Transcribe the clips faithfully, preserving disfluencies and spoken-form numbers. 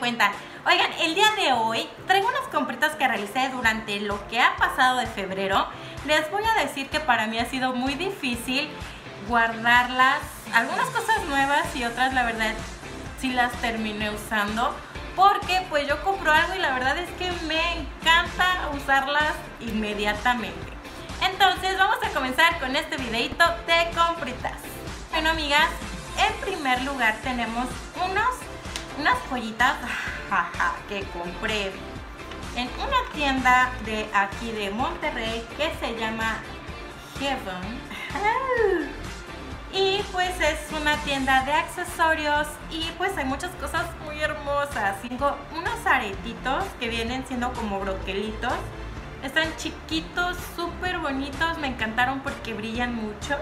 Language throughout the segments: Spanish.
cuentan. Oigan, el día de hoy traigo unas compritas que realicé durante lo que ha pasado de febrero. Les voy a decir que para mí ha sido muy difícil guardarlas. Algunas cosas nuevas y otras la verdad sí las terminé usando. Porque pues yo compro algo y la verdad es que me encanta usarlas inmediatamente. Entonces vamos a comenzar con este videito de compritas. Bueno, amigas, en primer lugar tenemos unos, unas joyitas que compré en una tienda de aquí de Monterrey que se llama Heaven. Y pues es una tienda de accesorios y pues hay muchas cosas muy hermosas. Tengo unos aretitos que vienen siendo como broquelitos. Están chiquitos, súper bonitos, me encantaron porque brillan mucho.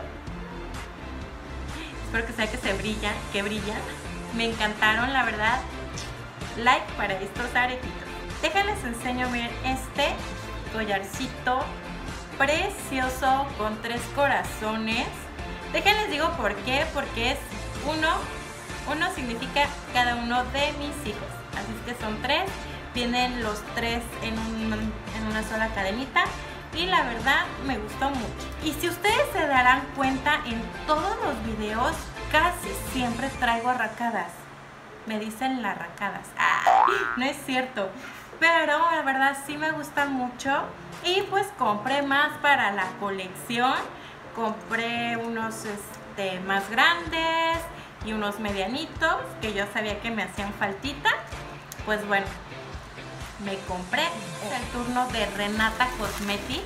Espero que sea que se brillan, que brillan. Me encantaron, la verdad. Like para estos aretitos. Déjenles enseño ver este collarcito precioso con tres corazones. Déjenles digo por qué, porque es uno, uno significa cada uno de mis hijos. Así es que son tres, vienen los tres en, un, en una sola cadenita y la verdad me gustó mucho. Y si ustedes se darán cuenta, en todos los videos casi siempre traigo arracadas. Me dicen las arracadas. ¡Ah! No es cierto, pero la verdad sí me gustan mucho y pues compré más para la colección. Compré unos este, más grandes y unos medianitos que yo sabía que me hacían faltita. Pues bueno, me compré. Es el turno de Renata Cosmetics.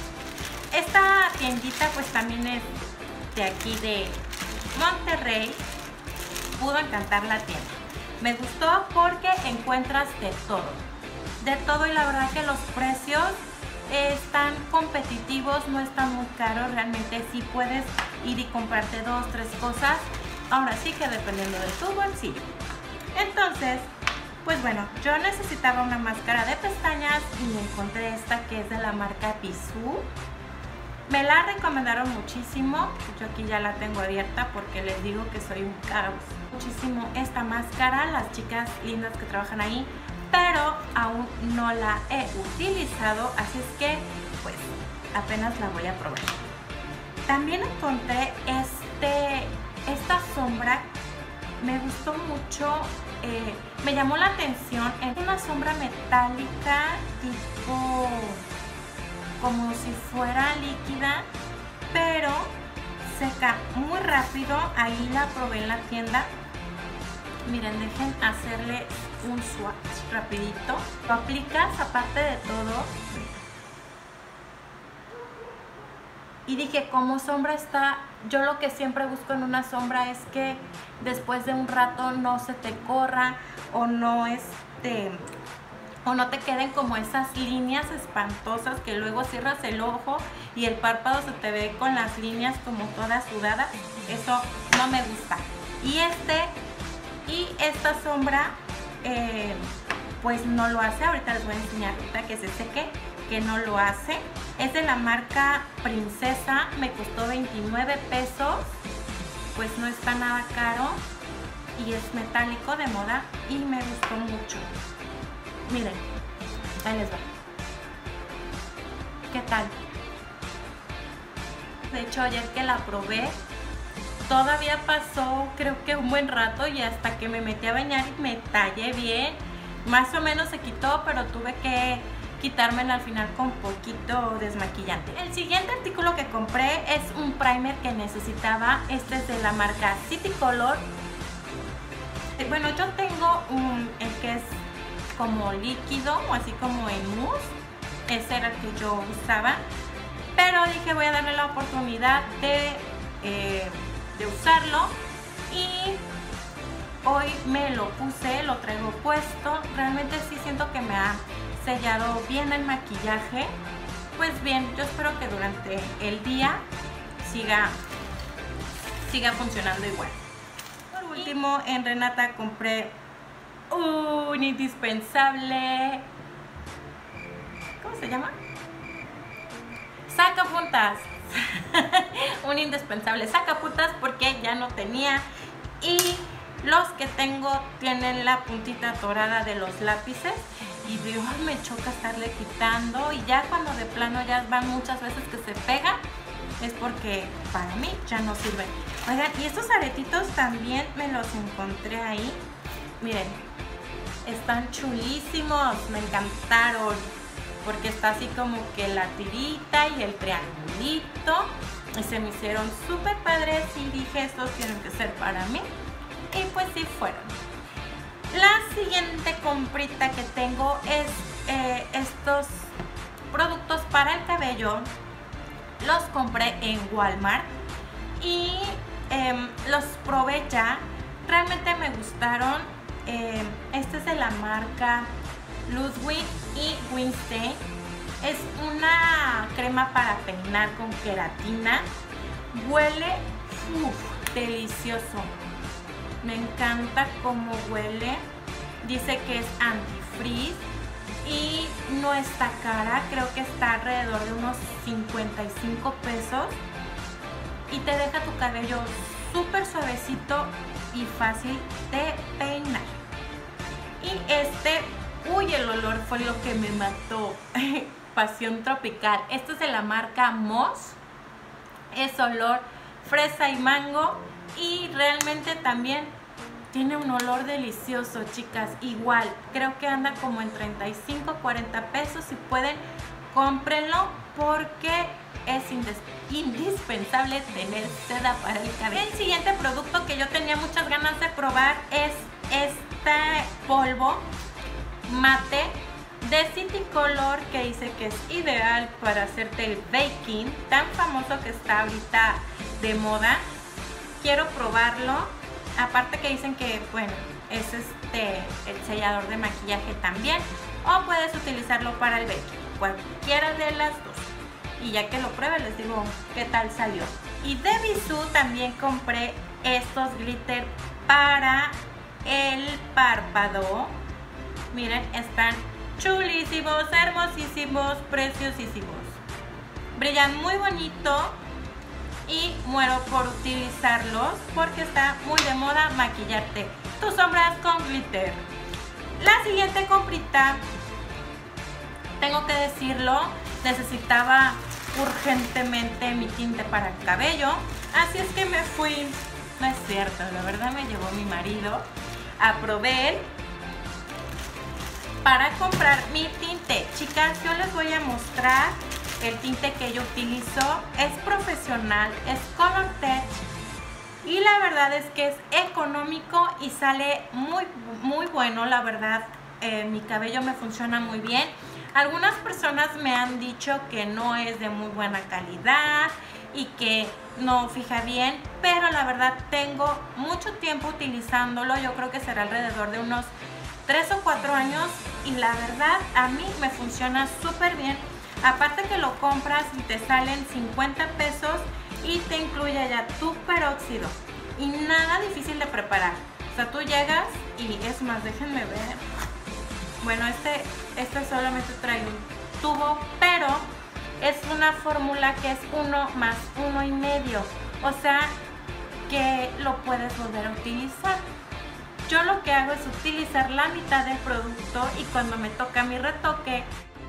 Esta tiendita pues también es de aquí de Monterrey. Pudo encantar la tienda. Me gustó porque encuentras de todo. De todo y la verdad que los precios están competitivos, no están muy caros, realmente sí puedes ir y comprarte dos, tres cosas, ahora sí que dependiendo de tu bolsillo. Entonces, pues bueno, yo necesitaba una máscara de pestañas y encontré esta que es de la marca Bisú. Me la recomendaron muchísimo, yo aquí ya la tengo abierta porque les digo que soy un caos. Muchísimo esta máscara, las chicas lindas que trabajan ahí, pero aún no la he utilizado, así es que pues apenas la voy a probar. También encontré este, esta sombra, me gustó mucho, eh, me llamó la atención. Es una sombra metálica tipo como si fuera líquida, pero seca muy rápido. Ahí la probé en la tienda. Miren, dejen hacerle un swatch rapidito. Lo aplicas aparte de todo. Y dije, como sombra está, yo lo que siempre busco en una sombra es que después de un rato no se te corra o no este, o no te queden como esas líneas espantosas que luego cierras el ojo y el párpado se te ve con las líneas como todas sudadas. Eso no me gusta. Y este y esta sombra eh, pues no lo hace. Ahorita les voy a enseñar ahorita que se seque que no lo hace. Es de la marca Princesa, me costó veintinueve pesos, pues no está nada caro y es metálico de moda y me gustó mucho. Miren, ahí les va. ¿Qué tal? De hecho, ayer que la probé, todavía pasó creo que un buen rato y hasta que me metí a bañar y me tallé bien. Más o menos se quitó, pero tuve que quitármela al final con poquito desmaquillante. El siguiente artículo que compré es un primer que necesitaba. Este es de la marca City Color. Bueno, yo tengo un, el que es como líquido o así como en mousse. Ese era el que yo usaba, pero dije voy a darle la oportunidad de, eh, de usarlo y hoy me lo puse, lo traigo puesto. Realmente sí siento que me ha sellado bien el maquillaje. Pues bien, yo espero que durante el día siga, siga funcionando igual. Por último, en Renata compré un indispensable. ¿Cómo se llama? Sacapuntas. Un indispensable sacapuntas porque ya no tenía. Y Los que tengo tienen la puntita dorada de los lápices y digo, ay, me choca estarle quitando, y ya cuando de plano ya van muchas veces que se pega, es porque para mí ya no sirven. Oigan, y estos aretitos también me los encontré ahí. Miren, están chulísimos, me encantaron, porque está así como que la tirita y el triangulito, y se me hicieron súper padres y dije, estos tienen que ser para mí, y pues sí fueron. La siguiente comprita que tengo es eh, estos productos para el cabello. Los compré en Walmart y eh, los probé ya. Realmente me gustaron. Eh, este es de la marca Ludwig y Winstein. Es una crema para peinar con queratina. Huele uf, delicioso. Me encanta cómo huele. Dice que es antifrizz y no está cara. Creo que está alrededor de unos cincuenta y cinco pesos. Y te deja tu cabello súper suavecito y fácil de peinar. Y este, uy, el olor fue lo que me mató. Pasión tropical. Esto es de la marca Moss. Es olor fresa y mango. Y realmente también tiene un olor delicioso, chicas. Igual, creo que anda como en treinta y cinco, cuarenta pesos. Si pueden, cómprenlo porque es indispensable tener seda para el cabello. El siguiente producto que yo tenía muchas ganas de probar es este polvo mate de City Color, que dice que es ideal para hacerte el baking, tan famoso que está ahorita de moda. Quiero probarlo. Aparte que dicen que, bueno, es este el sellador de maquillaje también, o puedes utilizarlo para el baking, cualquiera de las dos. Y ya que lo pruebe les digo qué tal salió. Y de Bisú también compré estos glitter para el párpado. Miren, están chulísimos, hermosísimos, preciosísimos. Brillan muy bonito y muero por utilizarlos porque está muy de moda maquillarte tus sombras con glitter. La siguiente comprita, tengo que decirlo, necesitaba urgentemente mi tinte para el cabello, así es que me fui, no es cierto, la verdad me llevó mi marido a Provel para comprar mi tinte. Chicas, yo les voy a mostrar el tinte que yo utilizo. Es profesional, es Color Tech y la verdad es que es económico y sale muy muy bueno. La verdad, eh, mi cabello me funciona muy bien. Algunas personas me han dicho que no es de muy buena calidad y que no fija bien, pero la verdad tengo mucho tiempo utilizándolo. Yo creo que será alrededor de unos tres o cuatro años y la verdad a mí me funciona súper bien. Aparte que lo compras y te salen cincuenta pesos y te incluye ya tu peróxido y nada difícil de preparar. O sea, tú llegas y es más, déjenme ver. Bueno, este, este solamente trae un tubo, pero es una fórmula que es uno más uno y medio. O sea, que lo puedes volver a utilizar. Yo lo que hago es utilizar la mitad del producto y cuando me toca mi retoque,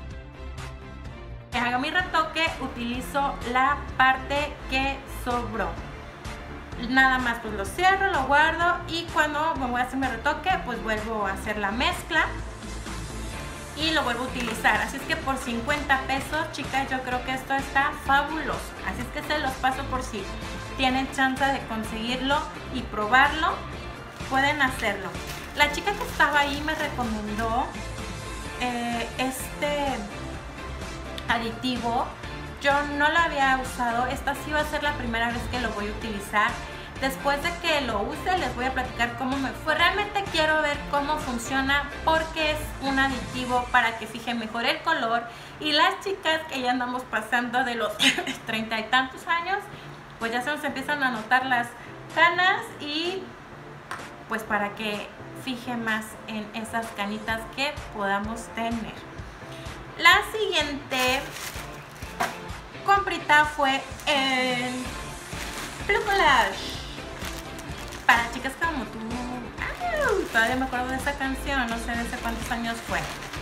que haga mi retoque, utilizo la parte que sobró. Nada más pues lo cierro, lo guardo y cuando me voy a hacer mi retoque, pues vuelvo a hacer la mezcla y lo vuelvo a utilizar. Así es que por cincuenta pesos, chicas, yo creo que esto está fabuloso. Así es que se los paso por si tienen chance de conseguirlo y probarlo, pueden hacerlo. La chica que estaba ahí me recomendó eh, este aditivo. Yo no lo había usado, esta sí va a ser la primera vez que lo voy a utilizar. Después de que lo use les voy a platicar cómo me fue. Realmente quiero ver cómo funciona porque es un aditivo para que fije mejor el color. Y las chicas que ya andamos pasando de los treinta y tantos años, pues ya se nos empiezan a notar las canas y pues para que fije más en esas canitas que podamos tener. La siguiente comprita fue el Blue Collage. Para chicas como tú, todavía me acuerdo de esa canción, no sé desde cuántos años fue.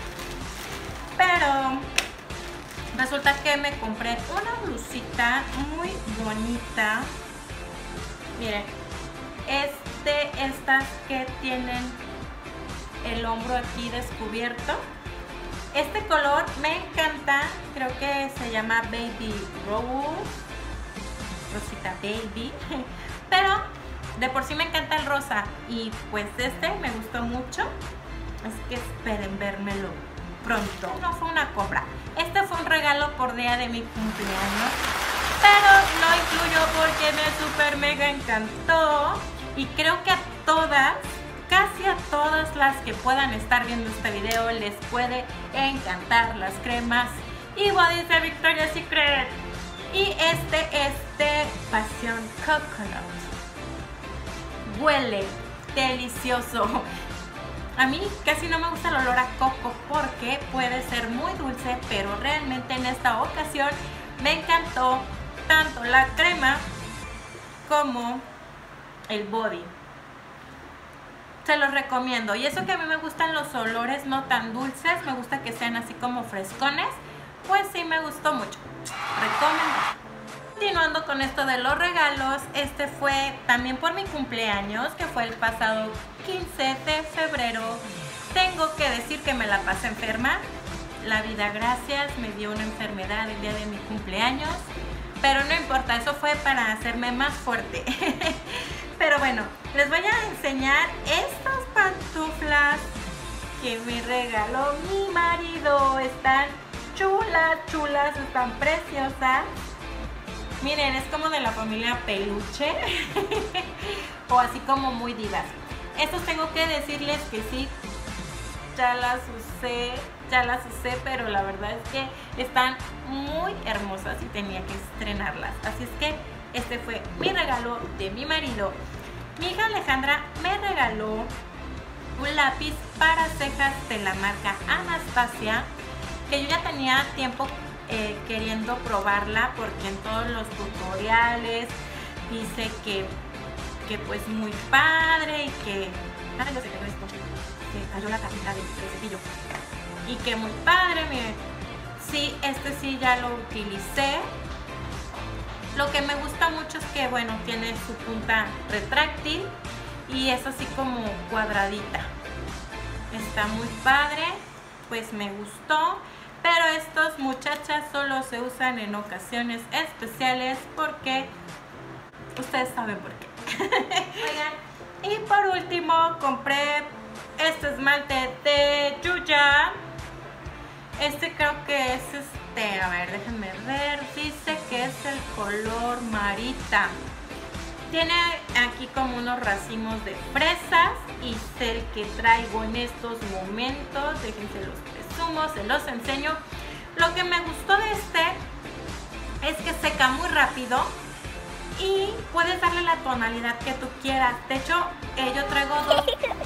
Pero resulta que me compré una blusita muy bonita. Miren, este, estas que tienen el hombro aquí descubierto. Este color me encanta, creo que se llama Baby Rose, Rosita Baby, pero de por sí me encanta el rosa y pues este me gustó mucho, así que esperen vérmelo pronto. No fue una compra, este fue un regalo por día de mi cumpleaños, pero lo incluyo porque me super mega encantó y creo que a todas, casi a todas las que puedan estar viendo este video les puede encantar las cremas y bodys de Victoria's Secret. Y este es de Passion Coconut. Huele delicioso. A mí casi no me gusta el olor a coco porque puede ser muy dulce, pero realmente en esta ocasión me encantó tanto la crema como el body. Se los recomiendo. Y eso que a mí me gustan los olores no tan dulces, me gusta que sean así como frescones, pues sí me gustó mucho. Recomendado. Continuando con esto de los regalos, este fue también por mi cumpleaños, que fue el pasado quince de febrero. Tengo que decir que me la pasé enferma. La vida, gracias, me dio una enfermedad el día de mi cumpleaños, pero no importa, eso fue para hacerme más fuerte. Pero bueno, les voy a enseñar estas pantuflas que me regaló mi marido. Están chulas, chulas, están preciosas. Miren, es como de la familia Peluche o así como muy divas. Estos tengo que decirles que sí, ya las usé, ya las usé, pero la verdad es que están muy hermosas y tenía que estrenarlas. Así es que este fue mi regalo de mi marido. Mi hija Alejandra me regaló un lápiz para cejas de la marca Anastasia, que yo ya tenía tiempo eh, queriendo probarla porque en todos los tutoriales dice que, que pues muy padre y que... Ah, yo sé que no es esto, se cayó la tapita del cepillo. Y que muy padre, miren. Sí, este sí ya lo utilicé. Lo que me gusta mucho es que, bueno, tiene su punta retráctil y es así como cuadradita. Está muy padre, pues me gustó. Pero estos, muchachas, solo se usan en ocasiones especiales porque ustedes saben por qué. Oigan, y por último compré este esmalte de Yuya. Este creo que es este, a ver, déjenme ver, dice que es el color Marita. Tiene aquí como unos racimos de fresas y es el que traigo en estos momentos. Déjense los presumo, se los enseño. Lo que me gustó de este es que seca muy rápido y puedes darle la tonalidad que tú quieras. De hecho, eh, yo traigo dos,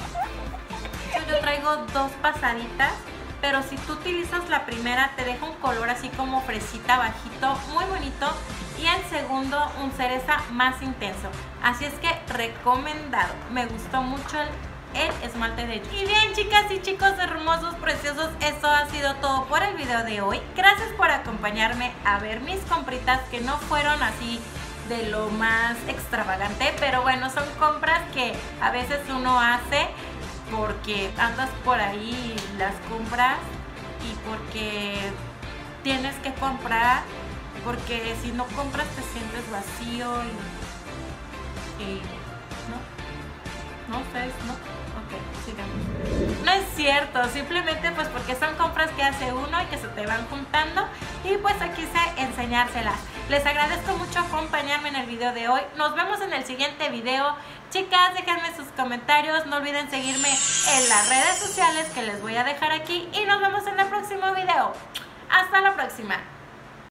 yo traigo dos pasaditas. Pero si tú utilizas la primera, te deja un color así como fresita bajito, muy bonito. Y el segundo, un cereza más intenso. Así es que recomendado. Me gustó mucho el, el esmalte de Yuya. Y bien, chicas y chicos hermosos, preciosos, eso ha sido todo por el video de hoy. Gracias por acompañarme a ver mis compritas, que no fueron así de lo más extravagante. Pero bueno, son compras que a veces uno hace porque andas por ahí y las compras y porque tienes que comprar, porque si no compras te sientes vacío y, y no, no ustedes no, ok, sigamos. No es cierto, simplemente pues porque son compras que hace uno y que se te van juntando y pues aquí quise enseñárselas. Les agradezco mucho acompañarme en el video de hoy. Nos vemos en el siguiente video. Chicas, déjenme sus comentarios, no olviden seguirme en las redes sociales que les voy a dejar aquí y nos vemos en el próximo video. Hasta la próxima.